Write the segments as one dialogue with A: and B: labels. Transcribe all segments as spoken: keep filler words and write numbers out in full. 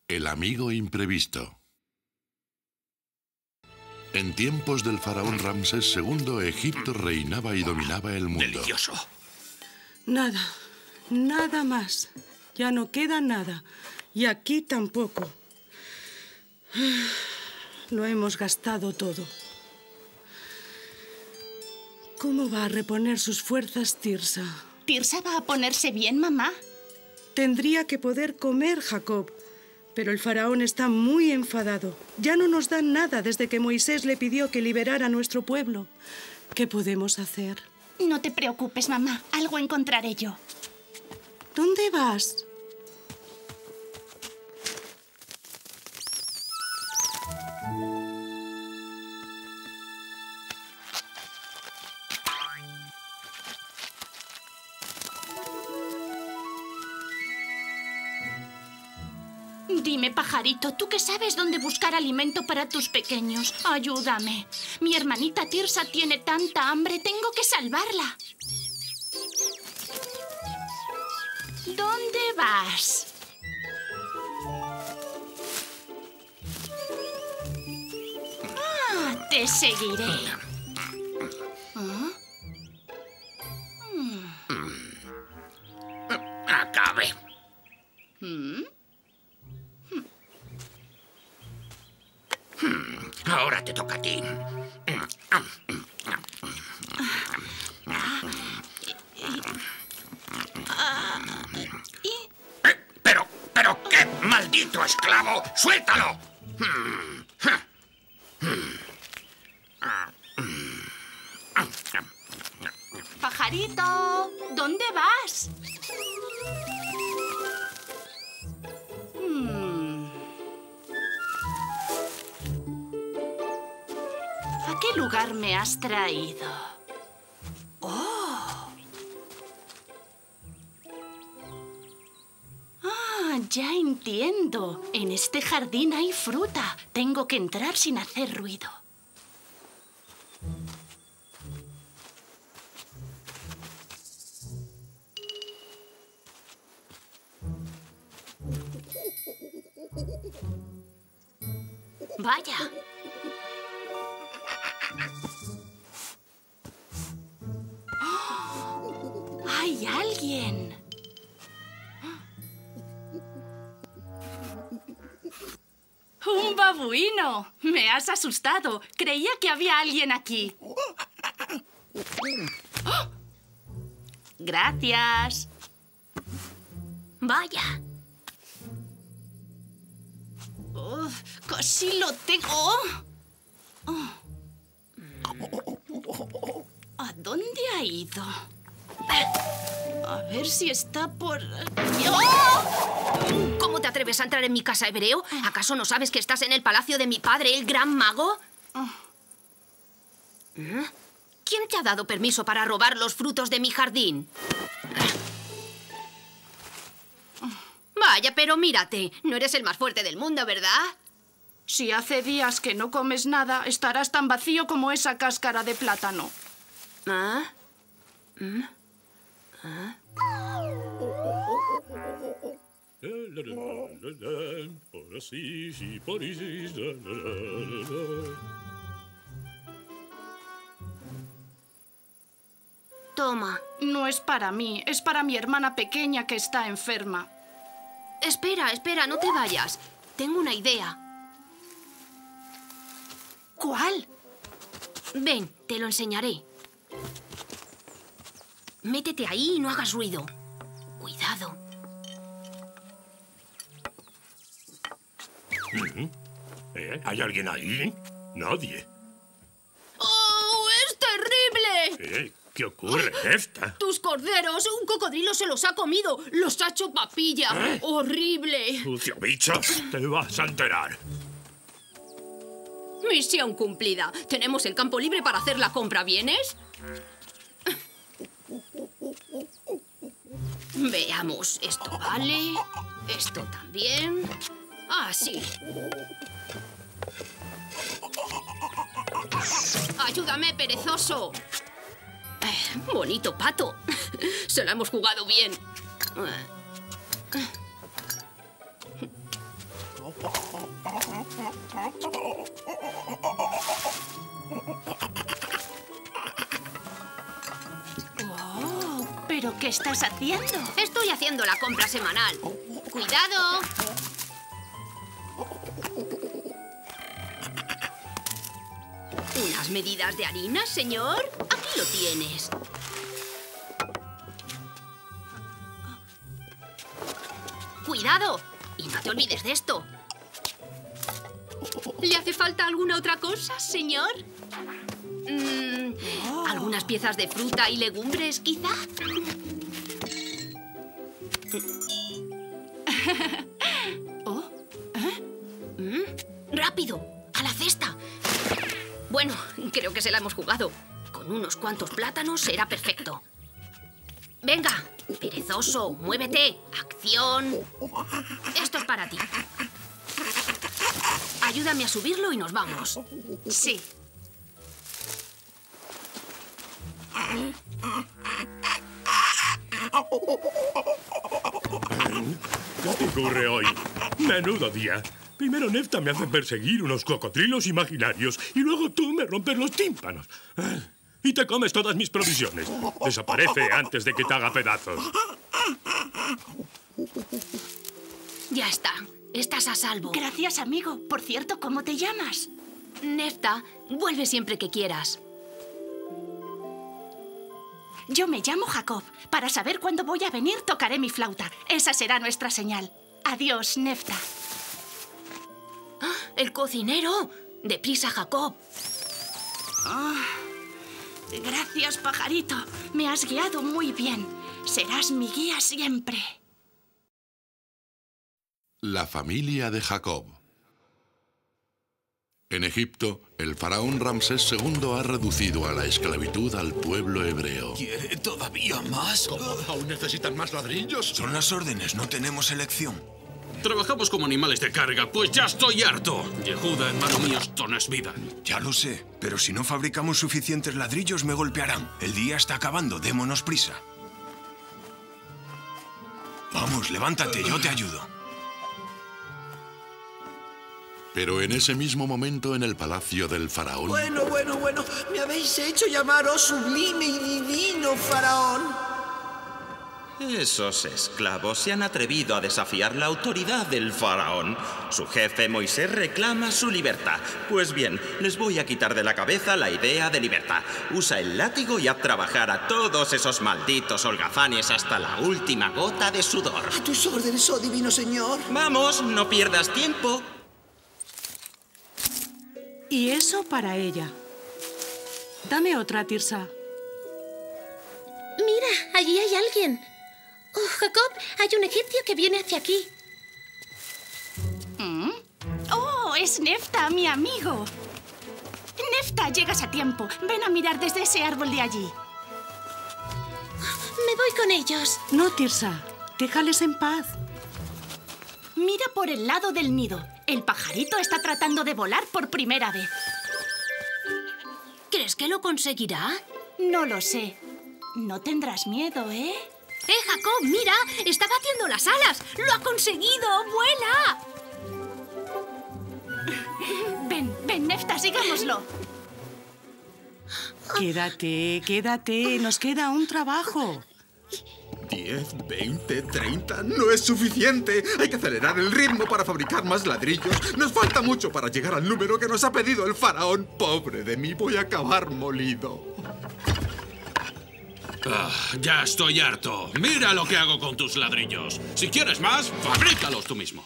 A: El amigo imprevisto. En tiempos del faraón Ramsés segundo, Egipto reinaba y dominaba el mundo.
B: ¡Delicioso!
C: Nada, nada más. Ya no queda nada. Y aquí tampoco. Lo hemos gastado todo. ¿Cómo va a reponer sus fuerzas Tirsa?
D: ¿Tirsa va a ponerse bien, mamá?
C: Tendría que poder comer, Jacob. Pero el faraón está muy enfadado. Ya no nos dan nada desde que Moisés le pidió que liberara a nuestro pueblo. ¿Qué podemos hacer?
D: No te preocupes, mamá. Algo encontraré yo.
C: ¿Dónde vas?
D: Dime, pajarito, ¿tú que sabes dónde buscar alimento para tus pequeños? Ayúdame. Mi hermanita Tirsa tiene tanta hambre, tengo que salvarla. ¿Dónde vas? Ah, te seguiré. ¿Ah?
B: ¡Acabe!
D: ¿Mm?
B: Ahora te toca a ti. Eh, pero, pero, qué maldito esclavo. ¡Suéltalo!
D: Pajarito, ¿dónde vas? ¿A qué lugar me has traído? ¡Oh! Ah, ya entiendo. En este jardín hay fruta. Tengo que entrar sin hacer ruido. Vaya. ¡Oh! ¡Hay alguien! ¡Un babuino! Me has asustado. Creía que había alguien aquí. ¡Oh! Gracias. Vaya. Oh, casi lo tengo. Oh. ¿A dónde ha ido? A ver si está por aquí. ¡Oh!
E: ¿Cómo te atreves a entrar en mi casa, hebreo? ¿Acaso no sabes que estás en el palacio de mi padre, el gran mago?
D: Oh.
E: ¿Quién te ha dado permiso para robar los frutos de mi jardín? Vaya, pero mírate. No eres el más fuerte del mundo, ¿verdad?
D: Si hace días que no comes nada, estarás tan vacío como esa cáscara de plátano.
E: ¿Ah? ¿Mm? ¿Ah? Toma.
D: No es para mí, es para mi hermana pequeña que está enferma.
E: Espera, espera, no te vayas. Tengo una idea.
D: ¿Cuál?
E: Ven, te lo enseñaré. Métete ahí y no hagas ruido. Cuidado.
B: ¿Eh? ¿Hay alguien ahí? Nadie.
D: ¡Oh, es terrible!
B: ¿Eh? ¿Qué ocurre, esta?
E: ¡Tus corderos! ¡Un cocodrilo se los ha comido! ¡Los ha hecho papilla!
B: ¿Eh?
E: ¡Horrible!
B: Sucio bicho, te vas a enterar.
E: Misión cumplida. Tenemos el campo libre para hacer la compra. ¿Vienes? Veamos. Esto vale. Esto también. Ah, sí. ¡Ayúdame, perezoso! Eh, bonito pato. Se la hemos jugado bien.
D: ¿Qué estás haciendo?
E: Estoy haciendo la compra semanal. ¡Cuidado! ¿Unas medidas de harina, señor? Aquí lo tienes. ¡Cuidado! Y no te olvides de esto. ¿Le hace falta alguna otra cosa, señor? Mm, ¿Algunas piezas de fruta y legumbres, quizá? Oh, ¿eh? mm, ¡Rápido! ¡A la cesta! Bueno, creo que se la hemos jugado. Con unos cuantos plátanos será perfecto. ¡Venga! Perezoso, muévete. ¡Acción! Esto es para ti. Ayúdame a subirlo y nos vamos.
D: Sí.
F: ¿Qué te ocurre hoy? Menudo día. Primero Nefta me hace perseguir unos cocodrilos imaginarios y luego tú me rompes los tímpanos. Y te comes todas mis provisiones. Desaparece antes de que te haga pedazos.
E: Ya está. Estás a salvo.
D: Gracias, amigo. Por cierto, ¿cómo te llamas?
E: Nefta, vuelve siempre que quieras.
D: Yo me llamo Jacob. Para saber cuándo voy a venir, tocaré mi flauta. Esa será nuestra señal. Adiós, Nefta.
E: ¡Ah! ¡El cocinero! ¡Deprisa, Jacob!
D: Oh, gracias, pajarito. Me has guiado muy bien. Serás mi guía siempre.
A: La familia de Jacob. En Egipto, el faraón Ramsés segundo ha reducido a la esclavitud al pueblo hebreo.
G: ¿Quiere todavía más?
B: ¿Cómo? ¿Aún necesitan más ladrillos?
G: Son las órdenes, no tenemos elección.
H: Trabajamos como animales de carga, pues ya estoy harto. Yehuda, hermano mío, esto no es vida.
G: Ya lo sé, pero si no fabricamos suficientes ladrillos me golpearán. El día está acabando, démonos prisa. Vamos, levántate, yo te ayudo.
A: Pero en ese mismo momento, en el palacio del faraón...
I: Bueno, bueno, bueno, me habéis hecho llamar oh sublime y divino faraón.
J: Esos esclavos se han atrevido a desafiar la autoridad del faraón. Su jefe Moisés reclama su libertad. Pues bien, les voy a quitar de la cabeza la idea de libertad. Usa el látigo y haz trabajar a todos esos malditos holgazanes hasta la última gota de sudor.
I: A tus órdenes, oh divino señor.
J: Vamos, no pierdas tiempo.
C: Y eso para ella. Dame otra, Tirsa.
K: Mira, allí hay alguien. Oh, Jacob, hay un egipcio que viene hacia aquí.
D: ¿Mm? ¡Oh, es Nefta, mi amigo! Nefta, llegas a tiempo. Ven a mirar desde ese árbol de allí.
K: Me voy con ellos.
C: No, Tirsa. Déjales en paz.
D: Mira por el lado del nido. El pajarito está tratando de volar por primera vez.
E: ¿Crees que lo conseguirá?
D: No lo sé. No tendrás miedo, ¿eh?
E: ¡Eh, Jacob, mira! ¡Está batiendo las alas! ¡Lo ha conseguido! ¡Vuela!
D: Ven, ven, Nefta, sigámoslo.
C: Quédate, quédate. Nos queda un trabajo.
L: diez, veinte, treinta... ¡No es suficiente! Hay que acelerar el ritmo para fabricar más ladrillos. Nos falta mucho para llegar al número que nos ha pedido el faraón. ¡Pobre de mí! Voy a acabar molido.
H: Ah, ya estoy harto. Mira lo que hago con tus ladrillos. Si quieres más, fabrícalos tú mismo.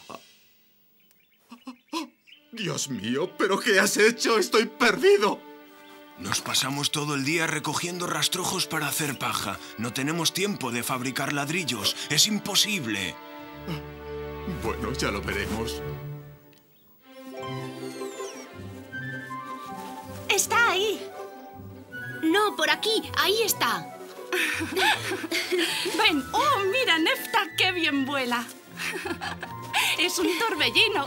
L: Dios mío, ¿pero qué has hecho? ¡Estoy perdido!
G: Nos pasamos todo el día recogiendo rastrojos para hacer paja. No tenemos tiempo de fabricar ladrillos. Es imposible.
L: Bueno, ya lo veremos.
D: Está ahí.
E: No, por aquí. Ahí está.
D: Ven. ¡Oh, mira, Nefta! ¡Qué bien vuela! Es un torbellino.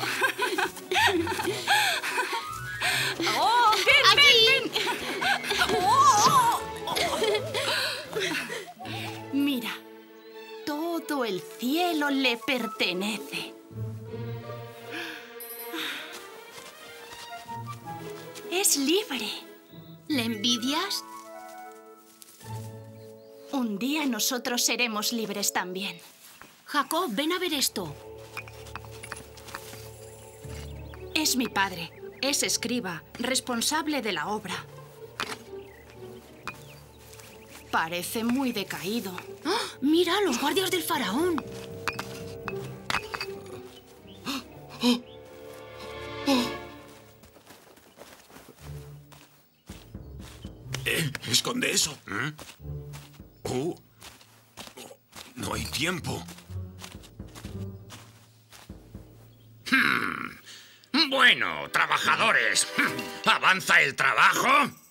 D: ¡Oh, ven, ven, ven! ¡Oh! Mira, todo el cielo le pertenece. Es libre.
E: ¿Le envidias?
D: Un día nosotros seremos libres también.
E: Jacob, ven a ver esto.
D: Es mi padre. Es escriba, responsable de la obra. Parece muy decaído.
E: ¡Oh! ¡Mira, los guardias del faraón!
G: Eh, esconde eso. ¿Mm? Oh. No hay tiempo.
B: Hmm. Bueno, trabajadores, ¿avanza el trabajo?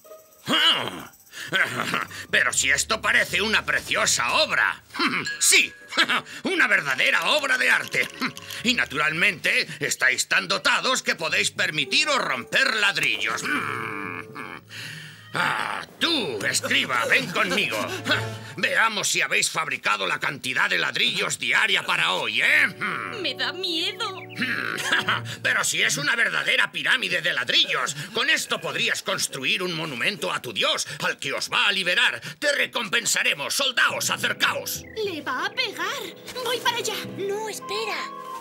B: Pero si esto parece una preciosa obra. Sí, una verdadera obra de arte. Y naturalmente estáis tan dotados que podéis permitiros romper ladrillos. Ah, tú, escriba, ven conmigo. Veamos si habéis fabricado la cantidad de ladrillos diaria para hoy, ¿eh?
D: Me da miedo.
B: Pero si es una verdadera pirámide de ladrillos, con esto podrías construir un monumento a tu dios, al que os va a liberar. Te recompensaremos. Soldaos, acercaos.
D: Le va a pegar. Voy para allá.
K: No, espera.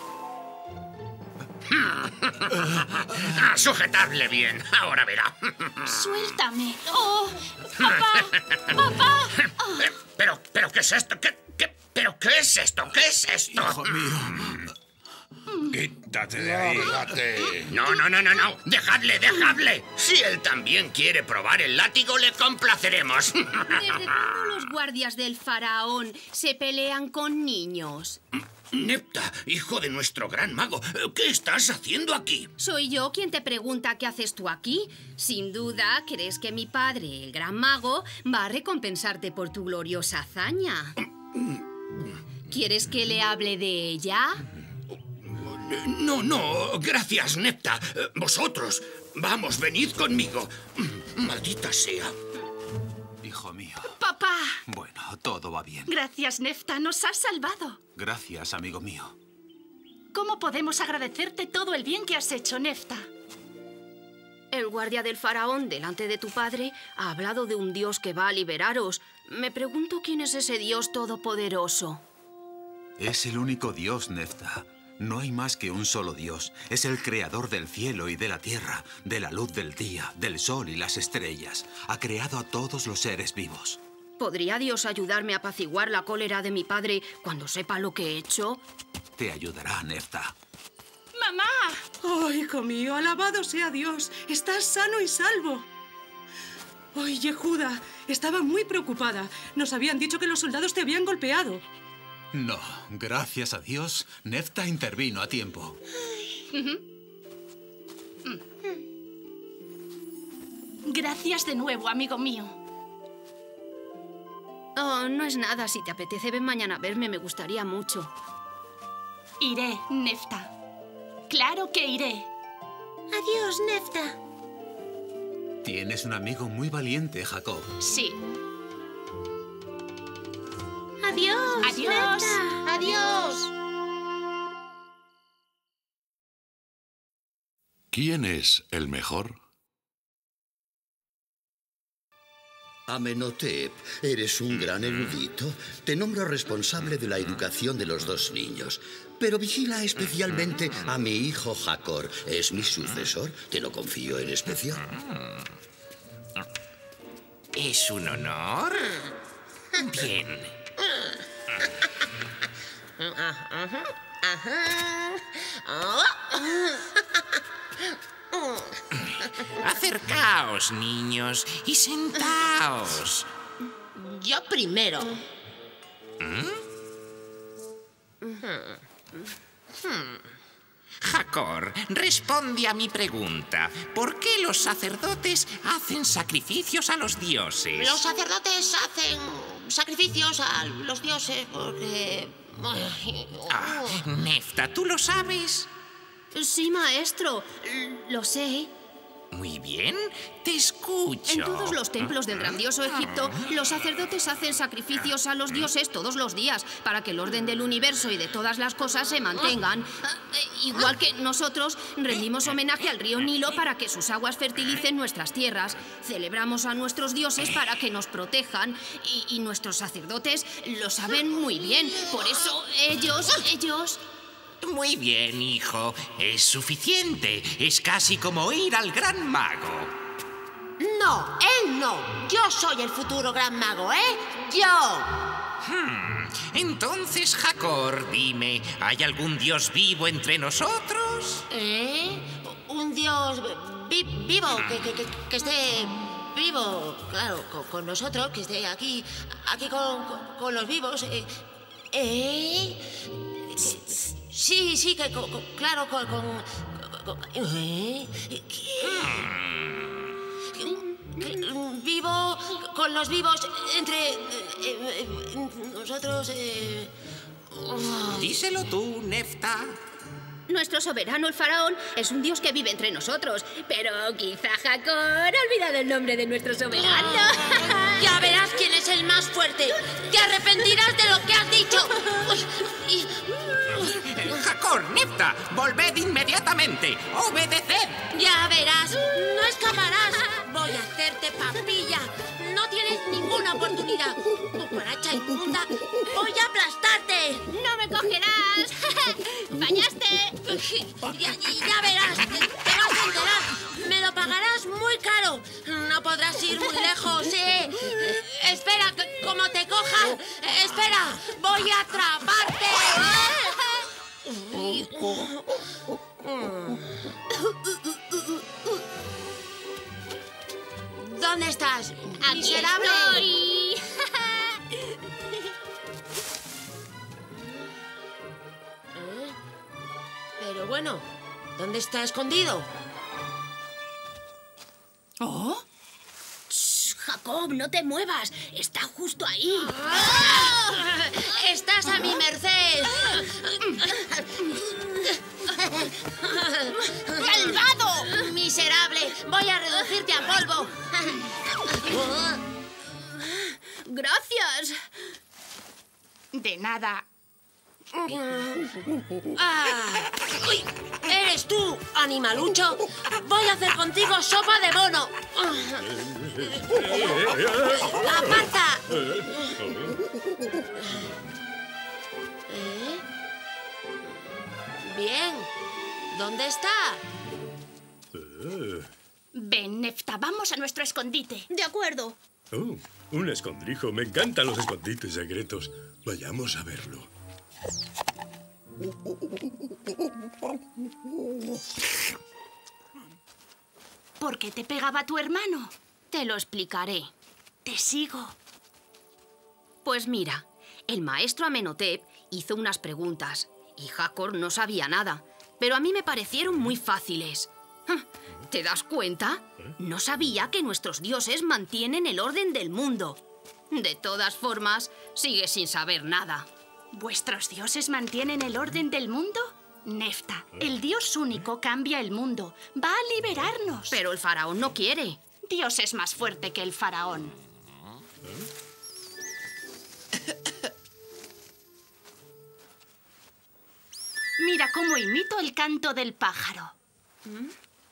B: Sujetadle bien. Ahora verá.
D: Suéltame. ¡Oh! ¡Papá! ¡Papá! Oh.
B: ¿Pero, pero qué es esto? ¿Qué, qué, ¿Pero qué es esto? ¿Qué es esto?
G: Hijo mío.
B: Quítate de ahí. Quítate. No, no, no, no, no. Dejadle, dejadle. Si él también quiere probar el látigo, le complaceremos.
E: ¿Desde cuándo los guardias del faraón se pelean con niños?
B: Nepta, hijo de nuestro gran mago, ¿qué estás haciendo aquí?
E: ¿Soy yo quien te pregunta qué haces tú aquí? Sin duda, crees que mi padre, el gran mago, va a recompensarte por tu gloriosa hazaña. ¿Quieres que le hable de ella?
B: No, no, gracias, Nepta. Vosotros, vamos, venid conmigo. Maldita sea.
L: Hijo mío.
D: ¡Papá!
L: Bueno, todo va bien.
D: Gracias, Nefta. Nos has salvado.
L: Gracias, amigo mío.
D: ¿Cómo podemos agradecerte todo el bien que has hecho, Nefta?
E: El guardia del faraón, delante de tu padre, ha hablado de un dios que va a liberaros. Me pregunto quién es ese dios todopoderoso.
L: Es el único dios, Nefta. No hay más que un solo Dios. Es el creador del cielo y de la tierra, de la luz del día, del sol y las estrellas. Ha creado a todos los seres vivos.
E: ¿Podría Dios ayudarme a apaciguar la cólera de mi padre cuando sepa lo que he hecho?
L: Te ayudará, Nefta.
C: ¡Mamá! ¡Oh, hijo mío! ¡Alabado sea Dios! ¡Estás sano y salvo! ¡Ay, Yehuda! Estaba muy preocupada. Nos habían dicho que los soldados te habían golpeado.
L: No, gracias a Dios, Nefta intervino a tiempo.
D: Gracias de nuevo, amigo mío.
E: Oh, no es nada. Si te apetece, ven mañana a verme. Me gustaría mucho.
D: Iré, Nefta. Claro que iré.
K: Adiós, Nefta.
L: Tienes un amigo muy valiente, Jacob.
D: Sí.
K: Adiós.
D: Adiós.
K: Nefta. Adiós.
A: ¿Quién es el mejor?
M: Amenhotep, eres un gran erudito. Te nombro responsable de la educación de los dos niños. Pero vigila especialmente a mi hijo Jacor. Es mi sucesor. Te lo confío en especial.
B: ¿Es un honor? Bien. Acercaos, niños, y sentaos.
K: Yo primero.
B: ¿Mm? Jacor, responde a mi pregunta. ¿Por qué los sacerdotes hacen sacrificios a los dioses?
K: Los sacerdotes hacen sacrificios a los dioses porque...
B: Ah, Nefta, ¿tú lo sabes?
E: Sí, maestro. Lo sé.
N: Muy bien, te escucho.
E: En todos los templos del grandioso Egipto, los sacerdotes hacen sacrificios a los dioses todos los días para que el orden del universo y de todas las cosas se mantengan. Eh, Igual que nosotros rendimos homenaje al río Nilo para que sus aguas fertilicen nuestras tierras. Celebramos a nuestros dioses para que nos protejan y, y nuestros sacerdotes lo saben muy bien. Por eso ellos, ellos...
N: Muy bien, hijo. Es suficiente. Es casi como ir al gran mago.
O: No, él no. Yo soy el futuro gran mago, ¿eh? Yo.
N: Hmm. Entonces, Hakor, dime, ¿hay algún dios vivo entre nosotros?
O: ¿Eh? Un dios vi vivo, que, que, que, que esté vivo, claro, con, con nosotros, que esté aquí, aquí con, con, con los vivos. ¿Eh? ¿Eh? Sí, sí, que con, con, claro, con... con, con ¿eh? Vivo con los vivos entre eh, eh, nosotros. Eh, oh.
N: Díselo tú, Nefta.
E: Nuestro soberano, el faraón, es un dios que vive entre nosotros. Pero quizá Hakor ha olvidado el nombre de nuestro soberano.
O: Ya verás quién es el más fuerte. Te arrepentirás de lo que has dicho. Y...
N: Hakor, Nefta, volved inmediatamente. Obedeced.
O: Ya verás, no escaparás. Voy a hacerte papilla. No tienes ninguna oportunidad. Cucaracha inmunda, voy a aplastarte.
E: ¡No me cogerás! ¡Fallaste!
O: Ya, ya verás, te, te vas a enterar. Me lo pagarás muy caro. No podrás ir muy lejos, ¿eh? Espera, como te coja. Espera, voy a atraparte. ¿Dónde estás?
E: Aquí
O: miserable.
E: Estoy.
O: ¿Eh? Pero bueno, ¿dónde está escondido?
E: ¿Oh? Shh, Jacob, no te muevas. Está justo ahí.
O: ¡Ah! Estás a mi merced.
E: ¡Malvado!
O: ¡Miserable! Voy a reducirte a polvo.
E: Gracias.
D: De nada.
O: Ah. Uy, ¿eres tú, animalucho? Voy a hacer contigo sopa de mono. ¡Aparta! ¿Eh? Bien. ¿Dónde está?
D: Ven, Nefta, vamos a nuestro escondite.
E: De acuerdo.
F: Oh, un escondrijo. Me encantan los escondites secretos. Vayamos a verlo.
D: ¿Por qué te pegaba tu hermano?
E: Te lo explicaré.
D: Te sigo.
E: Pues mira, el maestro Amenhotep hizo unas preguntas y Hakor no sabía nada, pero a mí me parecieron muy fáciles. ¿Te das cuenta? No sabía que nuestros dioses mantienen el orden del mundo. De todas formas, sigue sin saber nada.
D: ¿Vuestros dioses mantienen el orden del mundo? Nefta, el dios único cambia el mundo. Va a liberarnos.
E: Pero el faraón no quiere.
D: Dios es más fuerte que el faraón. Mira cómo imito el canto del pájaro. ¿Mm?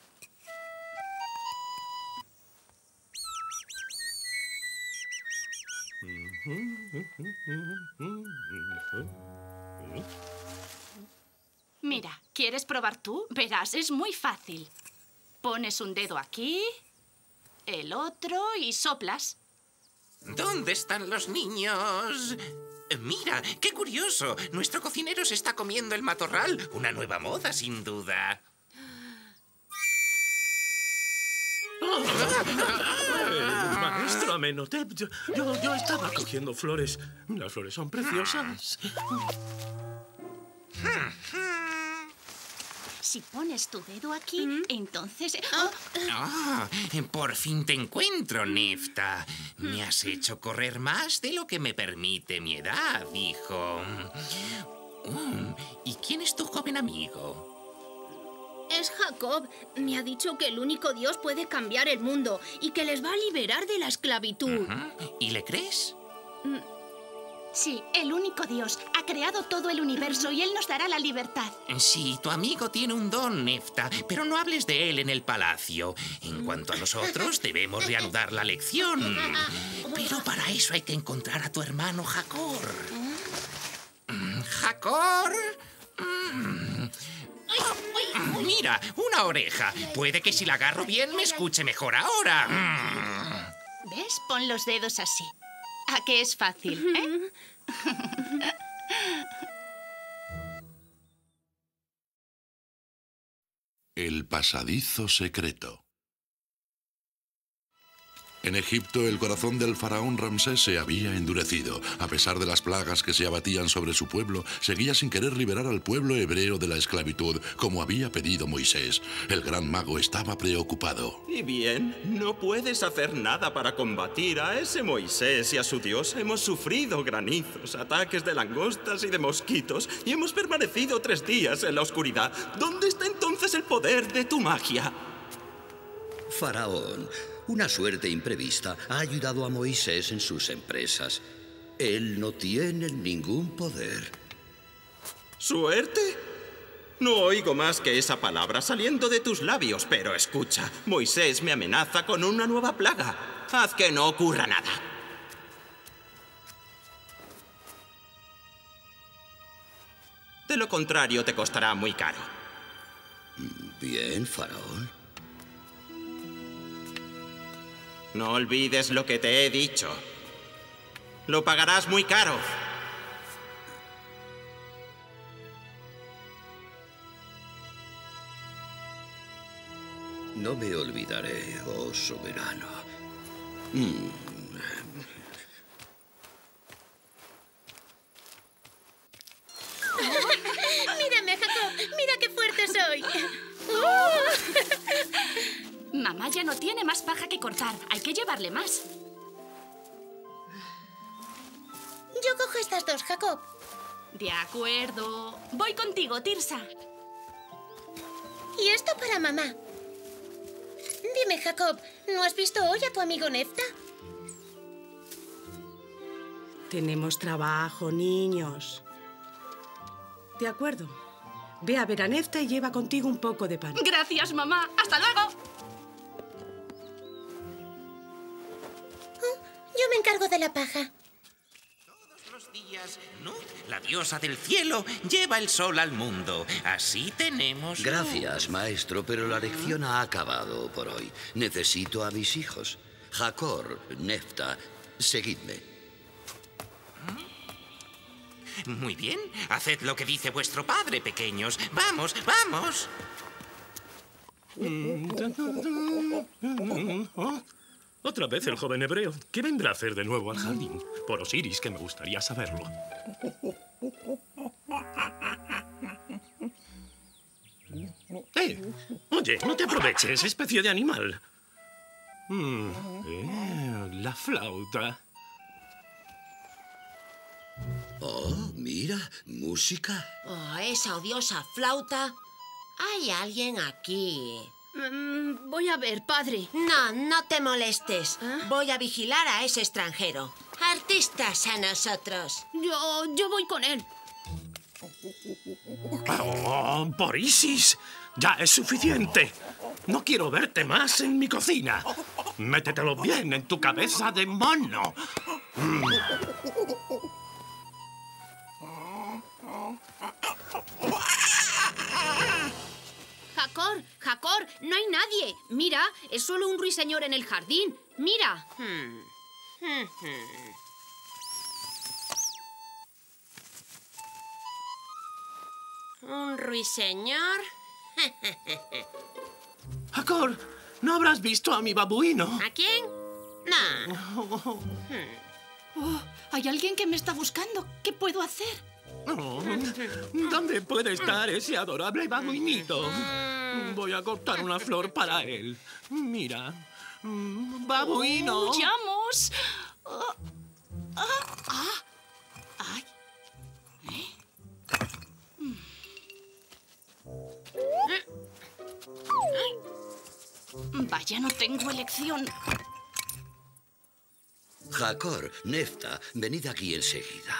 D: Mira, ¿quieres probar tú? Verás, es muy fácil. Pones un dedo aquí, el otro y soplas.
N: ¿Dónde están los niños? Mira, qué curioso. Nuestro cocinero se está comiendo el matorral. Una nueva moda, sin duda.
F: Eh, maestro Amenhotep, yo, yo, yo estaba cogiendo flores. Las flores son preciosas.
D: Si pones tu dedo aquí, ¿Mm? entonces... ¡Oh!
N: Oh, por fin te encuentro, Nefta. Me has hecho correr más de lo que me permite mi edad, hijo. Oh, ¿y quién es tu joven amigo?
O: Es
E: Jacob me ha dicho que el único Dios puede cambiar el mundo y que les va a liberar de la esclavitud.
N: Uh-huh. ¿Y le crees?
D: Sí, el único Dios. Ha creado todo el universo y Él nos dará la libertad.
N: Sí, tu amigo tiene un don, Nefta, pero no hables de él en el palacio. En cuanto a nosotros, debemos reanudar la lección. Pero para eso hay que encontrar a tu hermano Hakor. ¿Hakor? Mira, una oreja. Puede que si la agarro bien me escuche mejor ahora.
D: ¿Ves? Pon los dedos así. ¿A qué es fácil, eh?
A: El pasadizo secreto. En Egipto, el corazón del faraón Ramsés se había endurecido. A pesar de las plagas que se abatían sobre su pueblo, seguía sin querer liberar al pueblo hebreo de la esclavitud, como había pedido Moisés. El gran mago estaba preocupado.
J: Y bien, no puedes hacer nada para combatir a ese Moisés y a su Dios. Hemos sufrido granizos, ataques de langostas y de mosquitos, y hemos permanecido tres días en la oscuridad. ¿Dónde está entonces el poder de tu magia?
M: Faraón, una suerte imprevista ha ayudado a Moisés en sus empresas. Él no tiene ningún poder.
J: ¿Suerte? No oigo más que esa palabra saliendo de tus labios, pero escucha, Moisés me amenaza con una nueva plaga. Haz que no ocurra nada. De lo contrario, te costará muy caro.
M: Bien, Faraón.
J: No olvides lo que te he dicho. Lo pagarás muy caro.
M: No me olvidaré, oh soberano. Mm.
K: Mírame, Jacob. Mira qué fuerte soy.
D: Mamá ya no tiene más paja que cortar. Hay que llevarle más.
K: Yo cojo estas dos, Jacob.
D: De acuerdo. Voy contigo, Tirsa.
K: Y esto para mamá. Dime, Jacob, ¿no has visto hoy a tu amigo Nefta?
C: Tenemos trabajo, niños. De acuerdo. Ve a ver a Nefta y lleva contigo un poco de pan.
D: Gracias, mamá. ¡Hasta luego!
K: Oh, yo me encargo de la paja.
N: Todos los días, Nut, la diosa del cielo, lleva el sol al mundo. Así tenemos...
M: Gracias, maestro, pero la lección ha acabado por hoy. Necesito a mis hijos. Hakor, Nefta, seguidme.
N: Muy bien. Haced lo que dice vuestro padre, pequeños. ¡Vamos, vamos!
F: Otra vez el joven hebreo. ¿Qué vendrá a hacer de nuevo al jardín? Por Osiris, que me gustaría saberlo. ¡Eh! Oye, no te aproveches, especie de animal. Mm, eh, la flauta.
M: Oh, mira, música.
O: Oh, esa odiosa flauta. Hay alguien aquí.
E: Mm, voy a ver, padre.
O: No, no te molestes. ¿Ah? Voy a vigilar a ese extranjero. Artistas a nosotros.
E: Yo, yo voy con él.
F: Oh, por Isis, ya es suficiente. No quiero verte más en mi cocina. Métetelo bien en tu cabeza de mono. Mm.
E: Hakor, Hakor, no hay nadie. Mira, es solo un ruiseñor en el jardín. Mira.
O: Hmm. Hmm, hmm. ¿Un ruiseñor?
F: Hakor, ¿no habrás visto a mi babuino?
O: ¿A quién? No.
D: Hmm. Oh, hay alguien que me está buscando. ¿Qué puedo hacer?
F: Oh, ¿dónde puede estar ese adorable babuinito? Voy a cortar una flor para él. Mira, babuino.
D: ¡Huyamos! Oh, ah, ah, ay. ¿Eh? Vaya, no tengo elección.
M: Hakor, Nefta, venid aquí enseguida.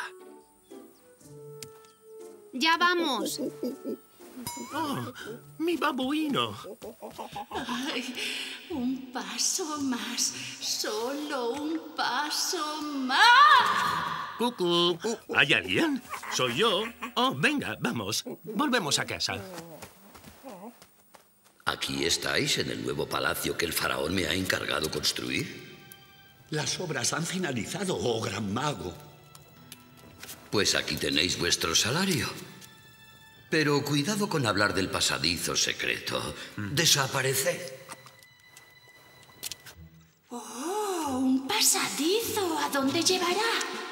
E: Ya vamos.
N: Oh, mi babuino.
D: Ay, un paso más. Solo un paso más.
N: Cucú. ¿Hay alguien? ¿Soy yo? Oh, venga, vamos. Volvemos a casa.
M: ¿Aquí estáis, en el nuevo palacio que el faraón me ha encargado construir?
P: Las obras han finalizado, oh gran mago.
M: Pues aquí tenéis vuestro salario. Pero cuidado con hablar del pasadizo secreto. Desapareced.
D: Oh, un pasadizo. ¿A dónde llevará?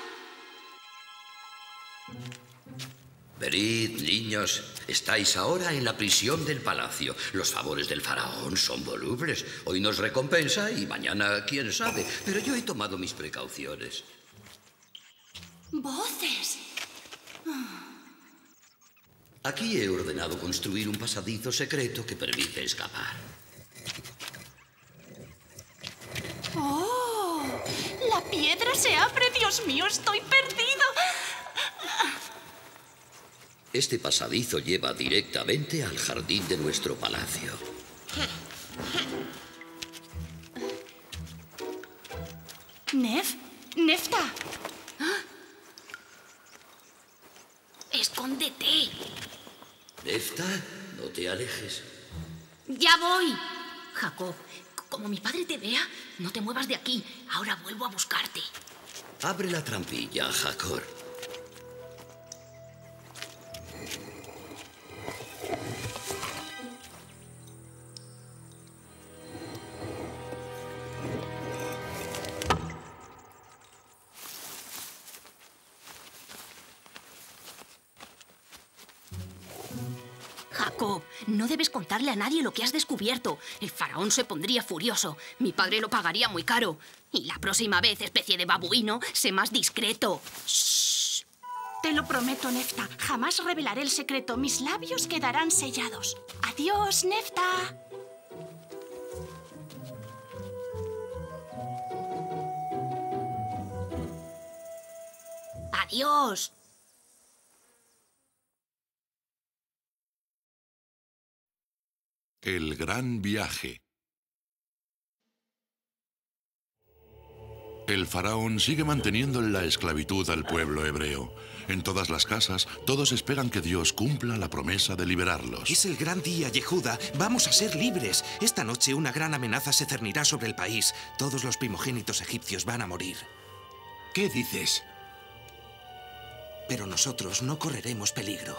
M: Venid, niños. Estáis ahora en la prisión del palacio. Los favores del faraón son volubles. Hoy nos recompensa y mañana quién sabe. Pero yo he tomado mis precauciones.
D: Voces.
M: Aquí he ordenado construir un pasadizo secreto que permite escapar.
D: ¡Oh! ¡La piedra se abre! ¡Dios mío, estoy perdido!
M: Este pasadizo lleva directamente al jardín de nuestro palacio.
D: Nef, Nefta.
E: ¡Escóndete!
M: Nefta, no te alejes.
E: ¡Ya voy! Jacob, como mi padre te vea, no te muevas de aquí. Ahora vuelvo a buscarte.
M: Abre la trampilla, Hakor.
E: Jacob, no debes contarle a nadie lo que has descubierto. El faraón se pondría furioso. Mi padre lo pagaría muy caro. Y la próxima vez, especie de babuino, sé más discreto.
D: Shh. Te lo prometo, Nefta. Jamás revelaré el secreto. Mis labios quedarán sellados. Adiós, Nefta.
E: Adiós.
A: El gran viaje. El faraón sigue manteniendo en la esclavitud al pueblo hebreo. En todas las casas, todos esperan que Dios cumpla la promesa de liberarlos.
Q: Es el gran día, Yehuda. Vamos a ser libres. Esta noche una gran amenaza se cernirá sobre el país. Todos los primogénitos egipcios van a morir.
G: ¿Qué dices?
Q: Pero nosotros no correremos peligro.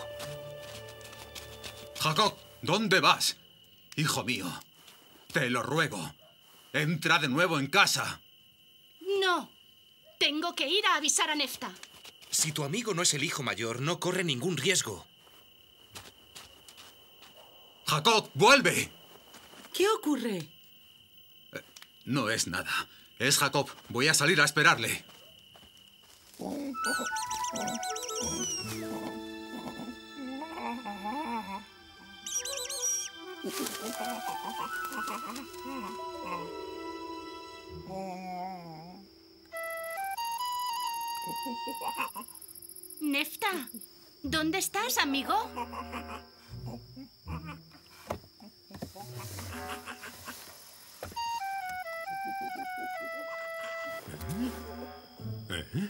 L: Jacob, ¿dónde vas? Hijo mío, te lo ruego. Entra de nuevo en casa.
D: No. Tengo que ir a avisar a Nefta.
Q: Si tu amigo no es el hijo mayor, no corre ningún riesgo.
L: Jacob, vuelve.
C: ¿Qué ocurre?
L: Eh, no es nada. Es Jacob. Voy a salir a esperarle.
D: Nefta, ¿dónde estás, amigo?
F: ¿Eh?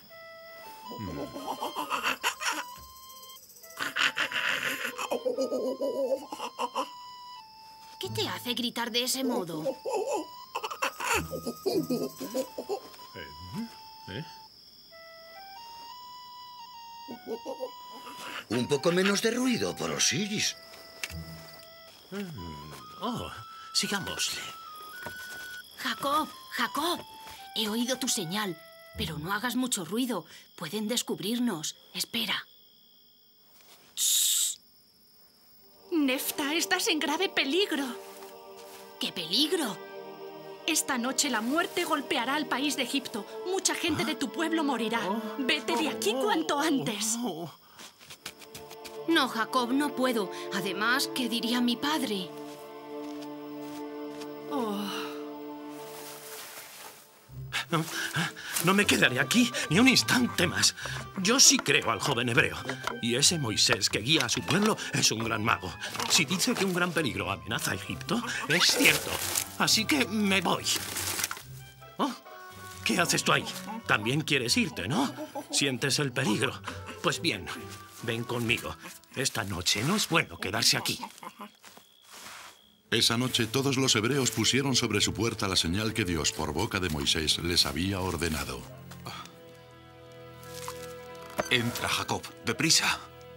E: ¿Qué te hace gritar de ese modo?
F: ¿Eh?
M: Un poco menos de ruido, por Osiris.
N: Oh, sigámosle.
E: Jacob, Jacob, he oído tu señal, pero no hagas mucho ruido. Pueden descubrirnos. Espera.
D: Shh. Nefta, estás en grave peligro.
E: ¿Qué peligro?
D: Esta noche la muerte golpeará al país de Egipto. Mucha gente de tu pueblo morirá. Vete de aquí cuanto antes.
E: No, Jacob, no puedo. Además, ¿qué diría mi padre?
N: Oh. No me quedaré aquí ni un instante más. Yo sí creo al joven hebreo. Y ese Moisés que guía a su pueblo es un gran mago. Si dice que un gran peligro amenaza a Egipto, es cierto. Así que me voy. Oh, ¿qué haces tú ahí? También quieres irte, ¿no? ¿Sientes el peligro? Pues bien, ven conmigo. Esta noche no es bueno quedarse aquí.
A: Esa noche todos los hebreos pusieron sobre su puerta la señal que Dios por boca de Moisés les había ordenado.
L: Entra, Jacob, deprisa.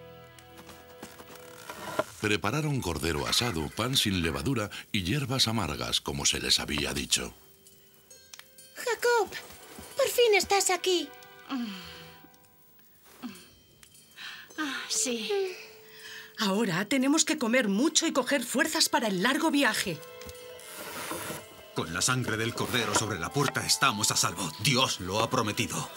A: Prepararon cordero asado, pan sin levadura y hierbas amargas, como se les había dicho.
K: Jacob, por fin estás aquí.
C: Ah, sí. Ahora tenemos que comer mucho y coger fuerzas para el largo viaje.
L: Con la sangre del cordero sobre la puerta estamos a salvo. Dios lo ha prometido.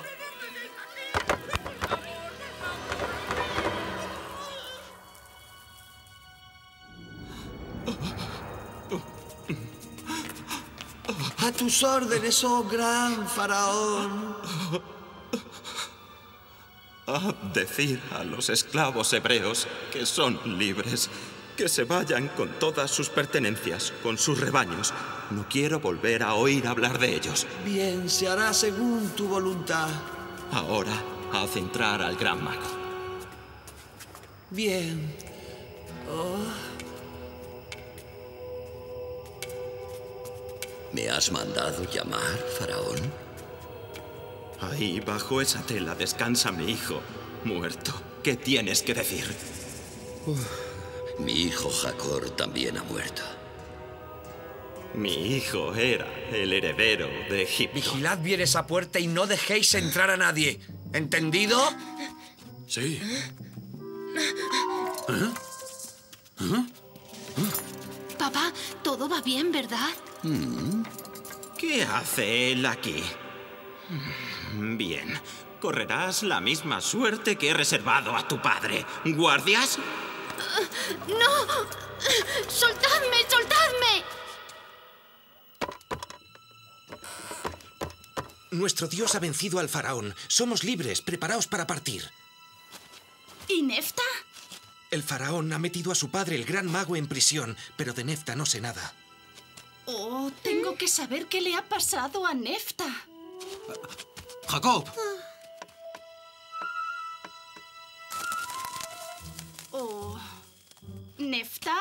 I: A tus órdenes, oh gran faraón.
J: Haz decir a los esclavos hebreos que son libres, que se vayan con todas sus pertenencias, con sus rebaños. No quiero volver a oír hablar de ellos.
I: Bien, se hará según tu voluntad.
J: Ahora, haz entrar al gran mago.
I: Bien. Oh.
M: ¿Me has mandado llamar, faraón?
J: Ahí, bajo esa tela, descansa mi hijo, muerto. ¿Qué tienes que decir?
M: Uf, mi hijo Jacob también ha muerto.
J: Mi hijo era el heredero de Egipto.
I: Vigilad bien esa puerta y no dejéis entrar a nadie. ¿Entendido?
H: Sí.
E: ¿Eh? ¿Eh? Papá, todo va bien, ¿verdad?
J: ¿Qué hace él aquí? Bien, correrás la misma suerte que he reservado a tu padre. ¿Guardias?
E: Uh, ¡No! ¡Soltadme, soltadme!
Q: Nuestro Dios ha vencido al faraón. Somos libres. Preparaos para partir.
D: ¿Y Nefta?
Q: El faraón ha metido a su padre, el gran mago, en prisión, pero de Nefta no sé nada.
D: Oh, tengo que saber qué le ha pasado a Nefta.
L: ¡Jacob!
D: Oh, ¿Nefta?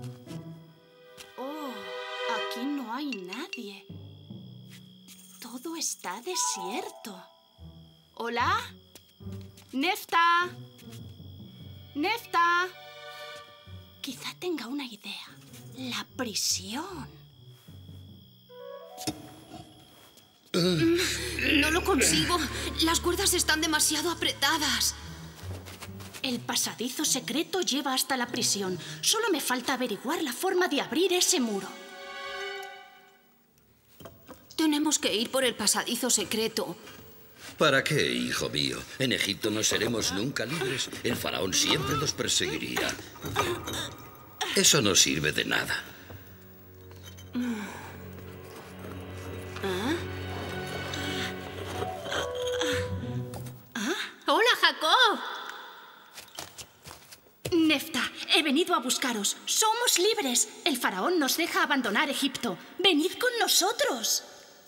D: Oh, aquí no hay nadie. Todo está desierto. ¿Hola? ¿Nefta? ¿Nefta? Quizá tenga una idea. La prisión.
E: No lo consigo. Las cuerdas están demasiado apretadas.
D: El pasadizo secreto lleva hasta la prisión. Solo me falta averiguar la forma de abrir ese muro.
E: Tenemos que ir por el pasadizo secreto.
M: ¿Para qué, hijo mío? En Egipto no seremos nunca libres. El faraón siempre nos perseguiría. Eso no sirve de nada.
E: ¿Ah? ¡Hola, Jacob!
D: Nefta, he venido a buscaros. Somos libres. El faraón nos deja abandonar Egipto. Venid con nosotros.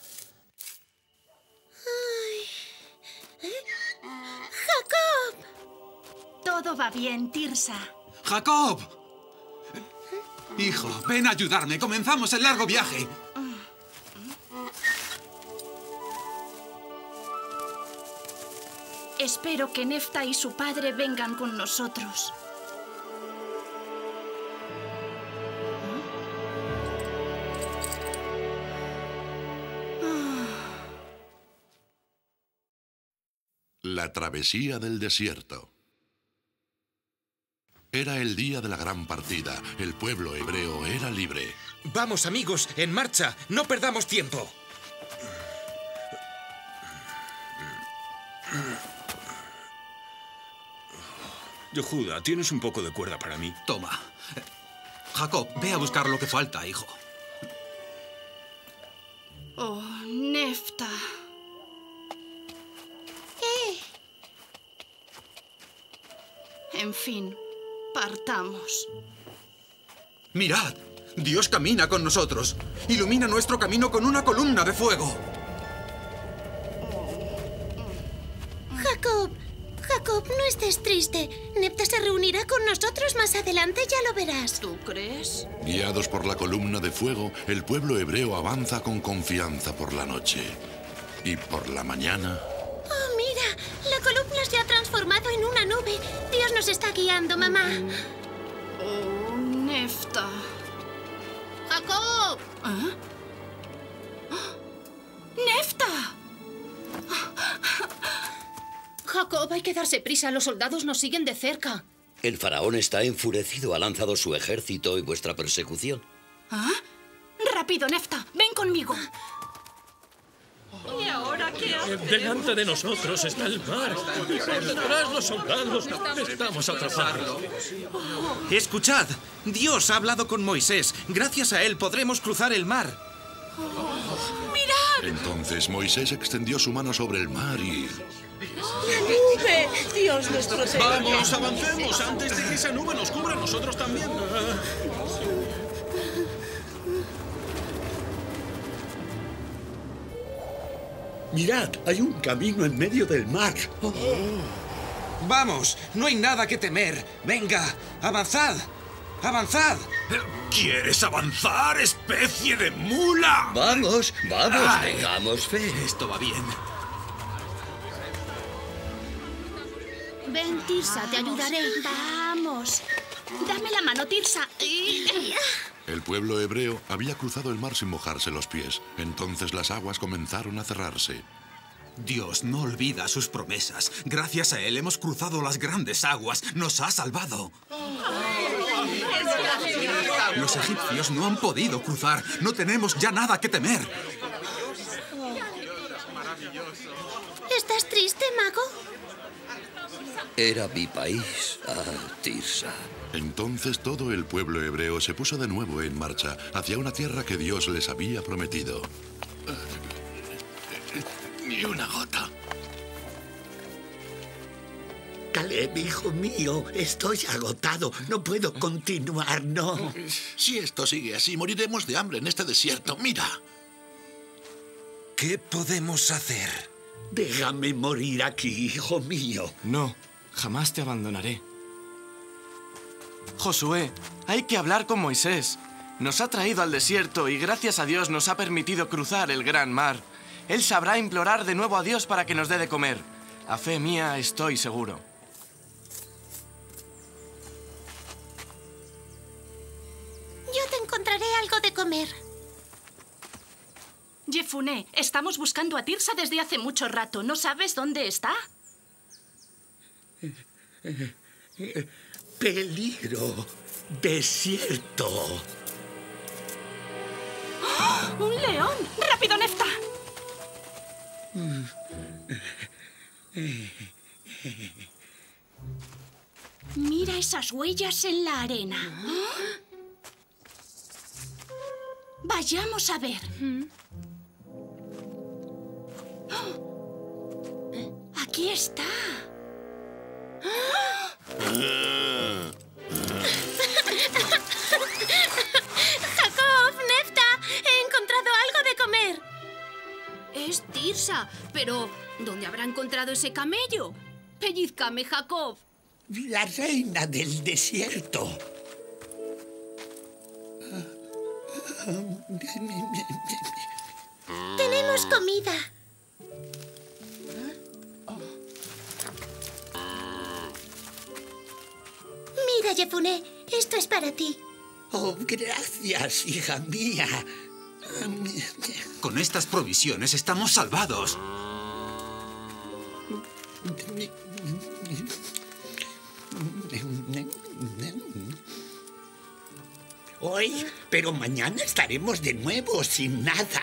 K: Ay. ¡Jacob!
D: Todo va bien, Tirsa.
L: ¡Jacob! Hijo, ven a ayudarme. Comenzamos el largo viaje.
D: Espero que Nefta y su padre vengan con nosotros.
A: La travesía del desierto. Era el día de la gran partida. El pueblo hebreo era libre.
Q: Vamos, amigos, en marcha. No perdamos tiempo.
G: Yehuda, ¿tienes un poco de cuerda para mí?
L: Toma. Jacob, ve a buscar lo que falta, hijo.
D: Oh, Nefta.
K: ¿Qué?
D: En fin, partamos.
L: Mirad, Dios camina con nosotros. Ilumina nuestro camino con una columna de fuego.
K: Jacob, Jacob, no estés triste. Nefta se reunirá con nosotros más adelante, ya lo verás.
D: ¿Tú crees?
A: Guiados por la columna de fuego, el pueblo hebreo avanza con confianza por la noche. Y por la mañana...
K: Oh, mira, la columna se ha transformado en una nube. Dios nos está guiando, mamá.
D: Oh, Nefta.
E: ¡Jacob!
D: ¿Ah? ¡Nefta!
E: Jacob, hay que darse prisa. Los soldados nos siguen de cerca.
M: El faraón está enfurecido. Ha lanzado su ejército y vuestra persecución.
D: ¿Ah? ¡Rápido, Nefta! ¡Ven conmigo!
F: ¿Y ahora qué hacemos? Delante de nosotros está el mar. Por detrás los soldados. Estamos atrapados.
Q: Escuchad, Dios ha hablado con Moisés. Gracias a él podremos cruzar el mar.
D: ¡Mirad!
A: Entonces Moisés extendió su mano sobre el mar y...
I: ¡La nube! ¡Dios nos protege!
H: ¡Vamos, avancemos! Antes de que esa nube nos cubra a nosotros también.
P: Mirad, hay un camino en medio del mar. Oh.
Q: Vamos, no hay nada que temer. Venga, avanzad. ¡Avanzad!
H: ¿Quieres avanzar, especie de mula?
M: Vamos, vamos,
H: Ay,
M: tengamos fe.
H: Esto va bien.
E: Ven, Tirsa, te ayudaré.
D: Vamos. Dame la mano, Tirsa.
A: El pueblo hebreo había cruzado el mar sin mojarse los pies. Entonces las aguas comenzaron a cerrarse.
L: Dios no olvida sus promesas. Gracias a él hemos cruzado las grandes aguas. Nos ha salvado. Los egipcios no han podido cruzar. No tenemos ya nada que temer.
K: ¿Estás triste, mago?
M: Era mi país, ah, Tirsa.
A: Entonces todo el pueblo hebreo se puso de nuevo en marcha hacia una tierra que Dios les había prometido.
B: Ni una gota.
P: Caleb, hijo mío, estoy agotado. No puedo continuar, no.
B: Si esto sigue así, moriremos de hambre en este desierto. Mira.
Q: ¿Qué podemos hacer?
P: Déjame morir aquí, hijo mío.
R: No, jamás te abandonaré. Josué, hay que hablar con Moisés. Nos ha traído al desierto y gracias a Dios nos ha permitido cruzar el gran mar. Él sabrá implorar de nuevo a Dios para que nos dé de comer. A fe mía estoy seguro.
K: Yo te encontraré algo de comer.
D: Jefuné, estamos buscando a Tirsa desde hace mucho rato. ¿No sabes dónde está?
P: Peligro. Desierto.
D: ¡Oh! ¡Un león! ¡Rápido, Nefta! Mira esas huellas en la arena. Vayamos a ver. Aquí está.
K: Jacob, Nefta, he encontrado algo de comer.
E: Es Tirsa, pero ¿dónde habrá encontrado ese camello? Pellizcame, Jacob.
P: La reina del desierto.
K: Tenemos comida. Mira, Jefuné, esto es para ti.
P: Oh, gracias, hija mía.
L: Con estas provisiones estamos salvados.
P: Hoy, pero mañana estaremos de nuevo sin nada.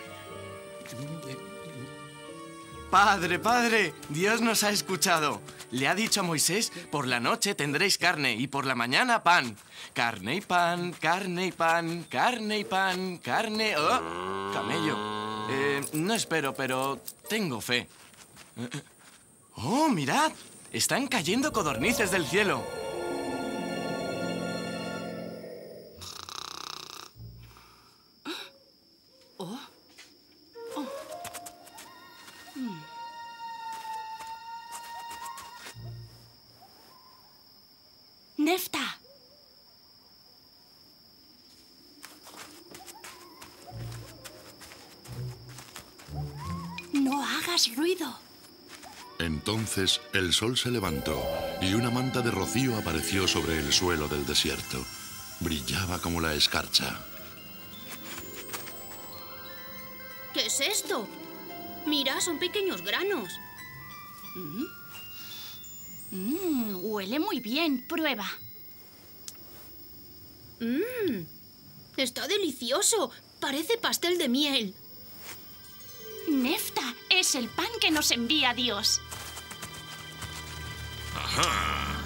R: Padre, padre, Dios nos ha escuchado. le ha dicho a Moisés, por la noche tendréis carne y por la mañana pan. Carne y pan, carne y pan, carne y pan, carne... ¡Oh! Camello. Eh, no espero, pero tengo fe. ¡Oh, mirad! Están cayendo codornices del cielo.
D: Oh. Oh. Mm. Nefta. No hagas ruido.
A: Entonces el sol se levantó y una manta de rocío apareció sobre el suelo del desierto. Brillaba como la escarcha.
E: ¿Qué es esto? Mira, son pequeños granos.
D: Mm. Mm, huele muy bien. Prueba.
E: Mmm, está delicioso. Parece pastel de miel.
D: Nefta, es el pan que nos envía Dios.
H: Ajá.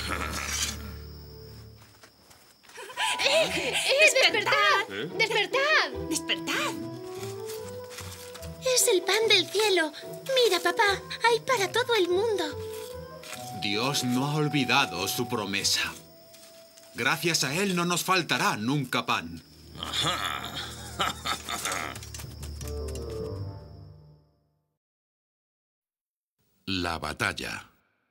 K: ¡Eh! ¡Eh! ¡Despertad!
H: ¿Eh?
K: ¡Despertad!
D: ¡Despertad!
K: Es el pan del cielo. Mira, papá, hay para todo el mundo.
L: Dios no ha olvidado su promesa. Gracias a Él no nos faltará nunca pan.
H: Ajá.
A: La batalla.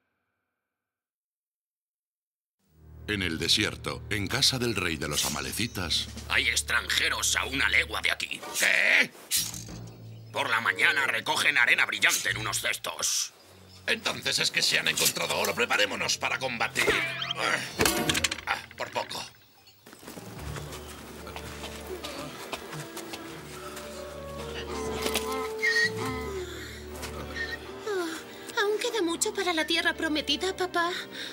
A: En el desierto, en casa del rey de los amalecitas...
B: Hay extranjeros a una legua de aquí. ¿Qué? Por la mañana recogen arena brillante en unos cestos.
H: Entonces es que se han encontrado oro. Preparémonos para combatir.
B: Ah, por poco.
K: Oh, ¿aún queda mucho para la tierra prometida, papá?